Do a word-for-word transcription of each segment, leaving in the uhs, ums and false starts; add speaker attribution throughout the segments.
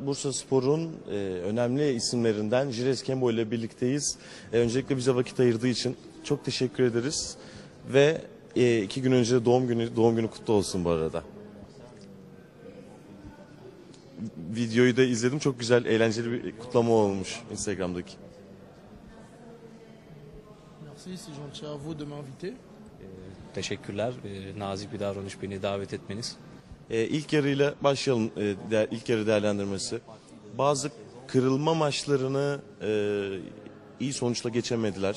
Speaker 1: Bursaspor'un e, önemli isimlerinden Jires Kembo ile birlikteyiz. E, öncelikle bize vakit ayırdığı için çok teşekkür ederiz. Ve e, iki gün önce de doğum günü doğum günü kutlu olsun bu arada. Videoyu da izledim. Çok güzel, eğlenceli bir kutlama olmuş Instagram'daki.
Speaker 2: Merci, c'est gentil à vous de m'inviter.
Speaker 3: Teşekkürler. E, nazik bir davranış beni davet etmeniz.
Speaker 1: E, ilk yarıyla başlayalım. E, de, ilk yarı değerlendirmesi. Bazı kırılma maçlarını e, iyi sonuçla geçemediler.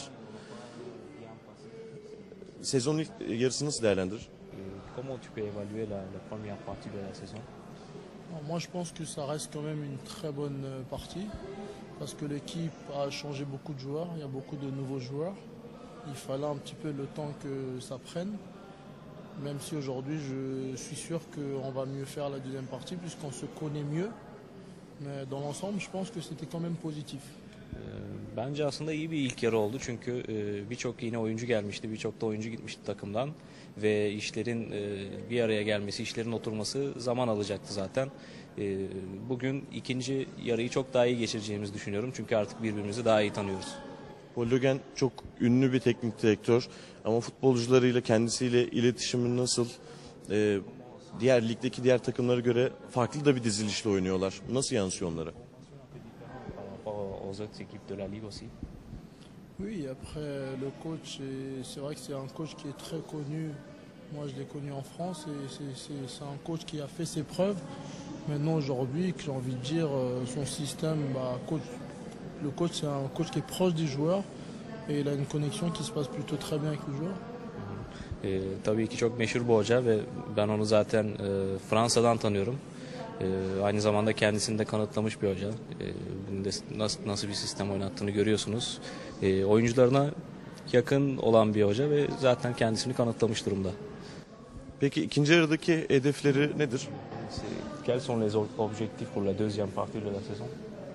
Speaker 1: Sezonun ilk yarısını nasıl değerlendirir?
Speaker 3: Comment tu peux évaluer la, la première partie de la saison?
Speaker 2: Alors, moi, je pense que ça reste quand même une très bonne euh, partie parce que l'équipe a changé beaucoup de joueurs, il y a beaucoup de nouveaux joueurs. Il fallait un petit peu le temps que ça prenne, même si aujourd'hui je suis sûr qu'on va mieux faire la deuxième partie puisqu'on se connaît mieux. Mais dans l'ensemble, je pense que c'était quand même positif.
Speaker 3: Bence aslında iyi bir ilk yarı oldu çünkü birçok yeni oyuncu gelmişti, birçok da oyuncu gitmişti takımdan ve işlerin bir araya gelmesi, işlerin oturması zaman alacaktı zaten. Bugün ikinci yarıyı çok daha iyi geçireceğimizi düşünüyorum çünkü artık birbirimizi daha iyi tanıyoruz.
Speaker 1: Paul Le Guen çok ünlü bir teknik direktör ama futbolcularıyla, kendisiyle iletişimi nasıl? Ee, diğer ligdeki diğer takımlara göre farklı da bir dizilişle oynuyorlar. Nasıl yansıyor onlara?
Speaker 3: Aux autres équipes de la Ligue aussi.
Speaker 2: Oui, après le coach, c'est vrai que c'est un coach qui est très connu. Moi, je l'ai connu en France et c'est un coach qui a fait ses preuves. Maintenant, aujourd'hui, j'ai envie de dire, son système, bah, coach, le coach, c'est un coach qui est proche des joueurs et il a une connexion qui se passe plutôt très bien avec les joueurs.
Speaker 3: E, tabii ki çok meşhur bir hoca ve ben onu zaten e, Fransa'dan tanıyorum. E, aynı zamanda kendisini de kanıtlamış bir hoca. E, nasıl, nasıl bir sistem oynattığını görüyorsunuz. E, oyuncularına yakın olan bir hoca ve zaten kendisini kanıtlamış durumda.
Speaker 1: Peki ikinci yarıdaki hedefleri nedir?
Speaker 3: Quels sont les objectifs pour la deuxième partie de la saison?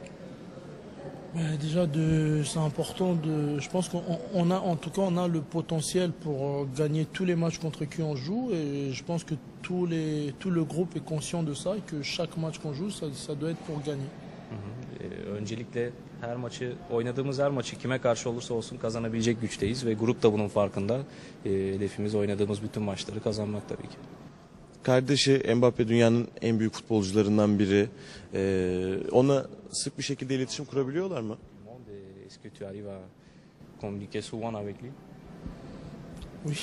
Speaker 2: Déjà, c'est important de. Je pense qu'on a, en tout cas, on a le potentiel pour gagner tous les matchs contre qui on joue, et je pense que tous les, tout le groupe est conscient de ça et que chaque match qu'on joue, ça, ça doit être pour gagner.
Speaker 3: Hı hı. Ee, öncelikle her maçı, oynadığımız her maçı kime karşı olursa olsun kazanabilecek güçteyiz ve grup da bunun farkında. Ee, hedefimiz oynadığımız bütün maçları kazanmak tabii ki.
Speaker 1: Kardeşi Mbappe dünyanın en büyük futbolcularından biri. Ee, ona sık bir şekilde iletişim kurabiliyorlar mı?
Speaker 3: Est-ce que tu arrives à communiquer souvent avec lui?
Speaker 2: Oui.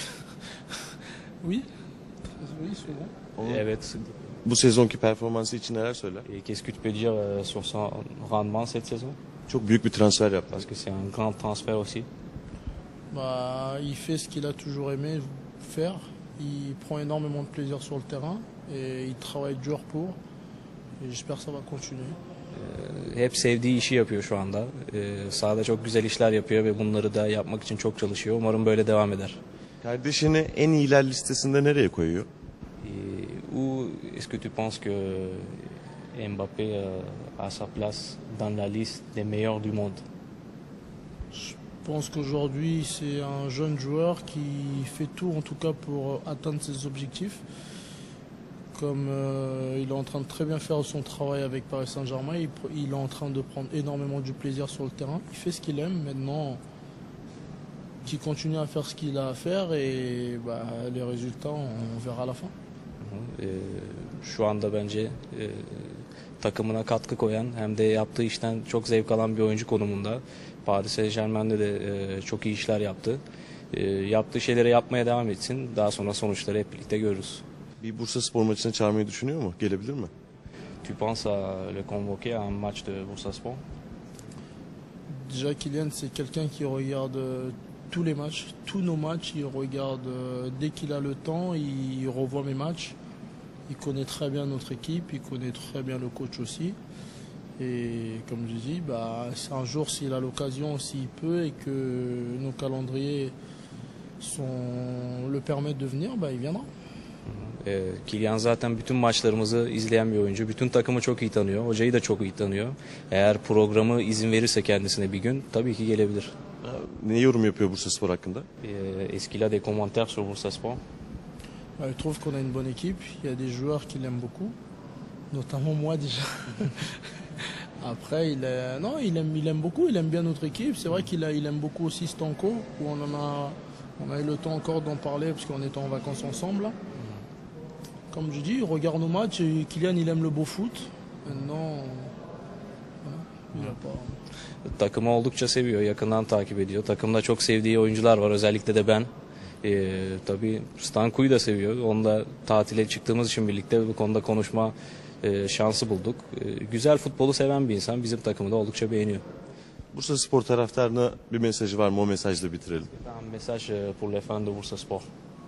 Speaker 2: Oui. Oui, souvent.
Speaker 3: Onun, evet.
Speaker 1: Bu sezonki performansı için neler söyler?
Speaker 3: Qu'est-ce que tu peux dire euh, sur son rendement cette saison?
Speaker 1: Çok büyük bir transfer yaptı.
Speaker 3: Parce que c'est un grand transfert aussi.
Speaker 2: Bah, il fait ce qu'il a toujours aimé faire. Il prend énormément de plaisir sur le terrain et il travaille dur pour. Et j'espère que ça va continuer.
Speaker 3: Hep sevdiği işi yapıyor şu anda. Ee, sahada çok güzel işler yapıyor ve bunları da yapmak için çok çalışıyor. Umarım böyle devam eder.
Speaker 1: Kardeşini en iyiler listesinde nereye koyuyor?
Speaker 3: Ou est-ce que tu penses que Mbappé a sa place dans la liste des meilleurs du monde?
Speaker 2: Je pense qu'aujourd'hui c'est un jeune joueur qui fait tout en tout cas pour atteindre ses objectifs. Comme euh, il est en train de très bien faire son travail avec Paris Saint-Germain, il, il est en train de prendre énormément du plaisir sur le terrain. Il fait ce qu'il aime maintenant, qu'il continue à faire ce qu'il a à faire et bah, les résultats on verra à la fin.
Speaker 3: Ee, şu anda bence e, takımına katkı koyan hem de yaptığı işten çok zevk alan bir oyuncu konumunda. Paris Saint-Germain'de de e, çok iyi işler yaptı. E, yaptığı şeyleri yapmaya devam etsin. Daha sonra sonuçları hep birlikte görürüz.
Speaker 1: Bir Bursaspor maçına çağırmayı düşünüyor mu? Gelebilir mi?
Speaker 3: Tu penses à le convoquer à un match de Bursaspor?
Speaker 2: Déjà Kylian c'est quelqu'un qui regarde tous les matchs, tous nos matchs, il regarde dès qu'il a le temps, il revoit mes matchs. Il connaît très bien notre équipe, il connaît très bien le coach aussi. Et comme je dis, bah, un jour s'il a l'occasion, s'il peut et que nos calendriers sont, le permettent de venir, bah, il viendra.
Speaker 3: E, Kylian zaten bütün maçlarımızı izleyen bir oyuncu. Bütün takımı çok iyi tanıyor. Hocayı da çok iyi tanıyor. Eğer programı izin verirse kendisine bir gün tabii ki gelebilir.
Speaker 1: Ne yorum yapıyor Bursaspor hakkında?
Speaker 3: E, Est-ce qu'il a des commentaires sur Bursaspor?
Speaker 2: Bah, il trouve qu'on a une bonne équipe, il y a des joueurs qui l'aiment beaucoup notamment moi déjà. Après, il est, non, il aime, il aime beaucoup, il aime bien notre équipe. C'est vrai qu'il a, il aime beaucoup aussi Stanko, où on en a, on a eu le temps encore d'en parler parce qu'on était en vacances ensemble. Là. Comme je dis, il regarde nos matchs. Et Kylian, il aime le beau foot. Maintenant, voilà, il a pas.
Speaker 3: Takımı oldukça seviyor, yakından takip ediyor. Takımda çok sevdiği oyuncular var, özellikle de ben. Ee, tabii Stanku'yu da seviyor. Onunla tatile çıktığımız için birlikte bu konuda konuşma e, şansı bulduk. E, güzel futbolu seven bir insan. Bizim takımı da oldukça beğeniyor.
Speaker 1: Bursa Spor taraftarına bir mesajı var mı? O mesajla bitirelim.
Speaker 3: Un message euh, pour les fans de Bursa Spor.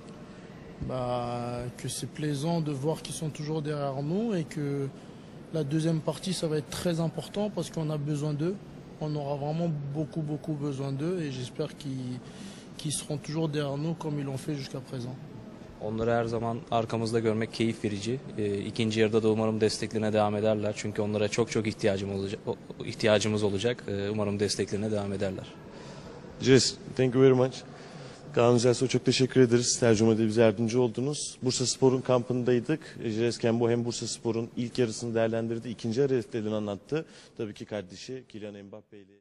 Speaker 2: Bah, que c'est plaisant de voir qu'ils sont toujours derrière nous et que la deuxième partie, ça va être très important parce qu'on a besoin d'eux. On aura vraiment beaucoup, beaucoup besoin d'eux et j'espère qu'ils qu'ils seront toujours derrière nous comme ils l'ont fait jusqu'à présent.
Speaker 3: Onları her zaman arkamızda görmek keyif verici. E, ikinci yarıda da umarım desteklerine devam ederler. Çünkü onlara çok çok ihtiyacım olacak, o- ihtiyacımız olacak. E, umarım desteklerine devam ederler.
Speaker 1: Jess, thank you very much. Kaan Özelsoy, çok teşekkür ederiz. Tercümede bize yardımcı oldunuz. Bursa Spor'un kampındaydık. Jess Kembo hem Bursa Spor'un ilk yarısını değerlendirdi, ikinci yarı hedeflerini anlattı. Tabii ki kardeşi Kylian Mbappe ile.